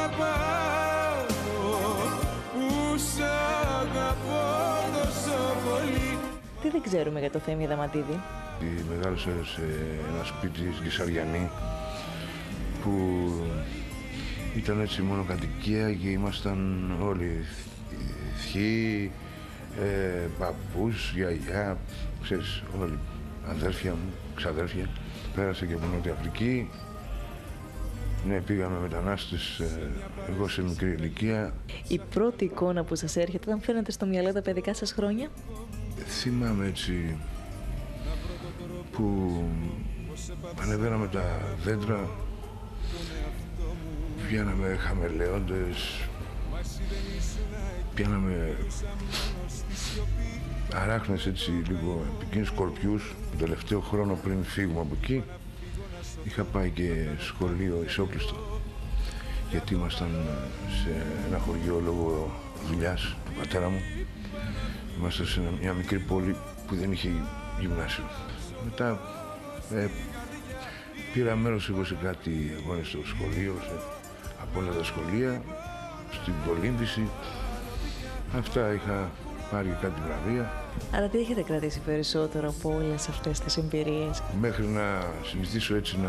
πάω που σ' αγαπώ τόσο πολύ. Τι δεν ξέρουμε για το Θέμη Αδαμαντίδη? Μεγάλωσε σε ένα σπίτι στη Κεσαριανή που ήταν έτσι μόνο κατοικία και ήμασταν όλοι θείοι, παππούς, γιαγιά, ξέρεις, όλοι, αδέρφια μου, ξαδέρφια. Πέρασε και από Νότια Αφρική. Ναι, πήγαμε μετανάστες, εγώ σε μικρή ηλικία. Η πρώτη εικόνα που σας έρχεται όταν φέρνετε στο μυαλό τα παιδικά σας χρόνια? Θυμάμαι έτσι που ανεβαίναμε τα δέντρα, πιάναμε χαμελέοντες, πιάναμε αράχνες έτσι λίγο επικίνδυνους σκορπιούς. Το τελευταίο χρόνο πριν φύγουμε από εκεί είχα πάει και σχολείο Ισόκλειστο, γιατί ήμασταν σε ένα χωριό λόγω δουλειάς του πατέρα μου. Ήμασταν σε μια μικρή πόλη που δεν είχε γυμνάσιο. Μετά πήρα μέρος εγώ σε κάτι αγώνες στο σχολείο, από όλα τα σχολεία, στην κολύμβηση. Αυτά είχα πάρει κάτι βραβεία. Άρα τι έχετε κρατήσει περισσότερο από όλες αυτές τις εμπειρίες? Μέχρι να συνηθίσω έτσι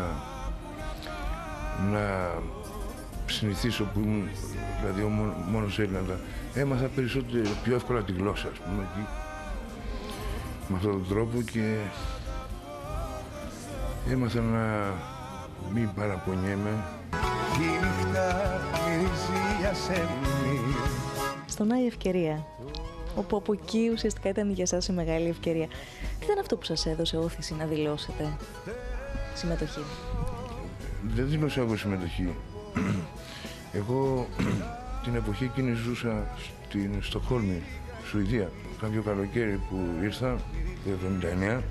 να συνηθίσω που ήμουν, δηλαδή μόνος Έλληνα, έμαθα περισσότερο, πιο εύκολα τη γλώσσα, ας πούμε, εκεί, με αυτόν τον τρόπο, και έμαθα να μην παραπονιέμαι. Η νύχτα μυρίζει για σέμι. Στον Άη Ευκαιρία, όπου από εκεί ουσιαστικά ήταν για σας η μεγάλη ευκαιρία. Τι ήταν αυτό που σας έδωσε όθηση να δηλώσετε συμμετοχή? Δεν δήλωσα εγώ συμμετοχή. Εγώ την εποχή εκείνη ζούσα στην Στοκχόλμη, Σουηδία. Κάποιο καλοκαίρι που ήρθα, το 1979,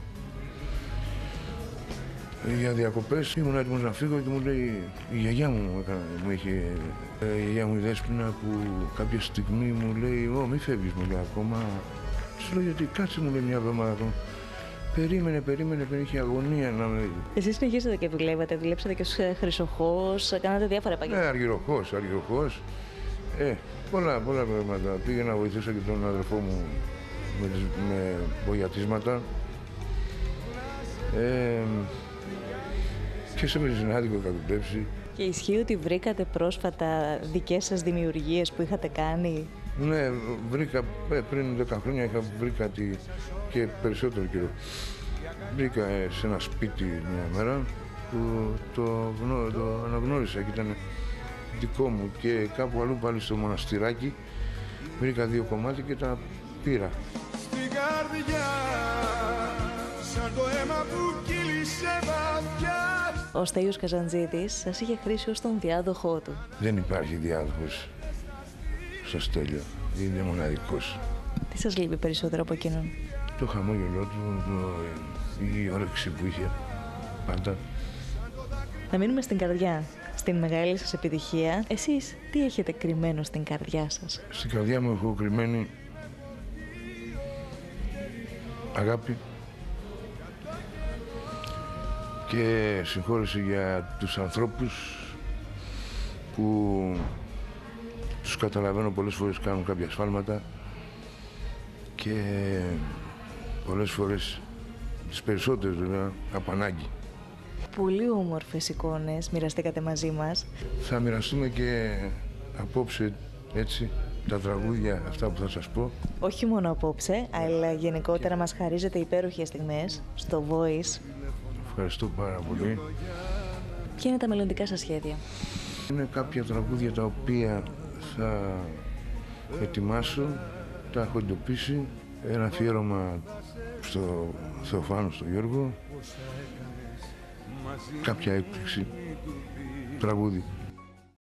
για διακοπές, ήμουν έτοιμος να φύγω και μου λέει, η γιαγιά μου είχε, η γιαγιά μου η Δέσποινα, που κάποια στιγμή μου λέει, μη φεύγεις, μου λέει, ακόμα. Της λέω, γιατί, κάτσε, μου λέει, μια εβδομάδα ακόμα. Περίμενε, είχε αγωνία να με... Εσείς συνεχίσατε και δουλέψατε και ως χρυσοχώς, κάνατε διάφορα επαγγέλματα. Ναι, αργυροχώς. Πολλά πράγματα. Πήγαινα να βοηθήσω και τον αδερφό μου με βογιατίσματα. Και σε μεζινάδικο είχα δουλέψει. Και ισχύει ότι βρήκατε πρόσφατα δικές σας δημιουργίες που είχατε κάνει? Ναι, βρήκα πριν 10 χρόνια, είχα βρει κάτι και περισσότερο καιρό. Βρήκα σε ένα σπίτι μια μέρα που το αναγνώρισα και ήταν δικό μου, και κάπου αλλού πάλι στο μοναστηράκι βρήκα 2 κομμάτια και τα πήρα. Στην καρδιά, σαν το αίμα που κύλησε βαθιά. Ο Στέλιος Καζαντζίδης σας είχε χρήσει ως τον διάδοχό του. Δεν υπάρχει διάδοχος στο Στέλιο, είναι μοναδικός. Τι σας λείπει περισσότερο από εκείνον? Το χαμόγελό του, η όρεξη που είχε πάντα. Να μείνουμε στην καρδιά, στην μεγάλη σας επιτυχία. Εσείς τι έχετε κρυμμένο στην καρδιά σας? Στην καρδιά μου έχω κρυμμένη αγάπη και συγχώρεση για τους ανθρώπους που τους καταλαβαίνω πολλές φορές κάνουν κάποια σφάλματα, και πολλές φορές, τις περισσότερες βέβαια, από ανάγκη. Πολύ όμορφες εικόνες μοιραστήκατε μαζί μας. Θα μοιραστούμε και απόψε έτσι τα τραγούδια αυτά που θα σας πω. Όχι μόνο απόψε, αλλά γενικότερα μας χαρίζετε υπέροχες στιγμές στο Voice. Ευχαριστώ πάρα πολύ. Ποια είναι τα μελλοντικά σας σχέδια? Είναι κάποια τραγούδια τα οποία θα ετοιμάσω, τα έχω εντοπίσει. Ένα αφιέρωμα στο Θεοφάνο, στο Γιώργο. Κάποια έκπληξη τραγούδι.